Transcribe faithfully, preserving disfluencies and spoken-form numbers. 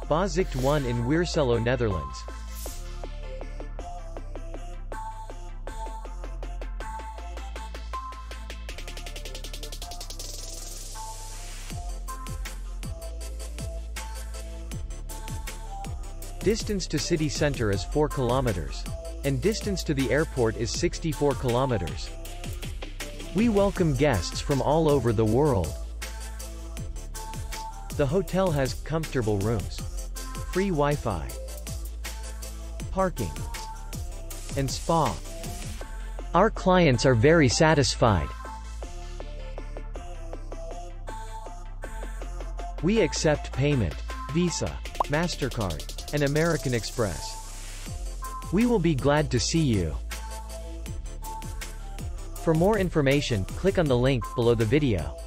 Boszicht one in Weerselo, Netherlands. Distance to city center is four kilometers. And distance to the airport is sixty-four kilometers. We welcome guests from all over the world. The hotel has comfortable rooms, free Wi-Fi, parking, and spa. Our clients are very satisfied. We accept payment, Visa, MasterCard, and American Express. We will be glad to see you. For more information, click on the link below the video.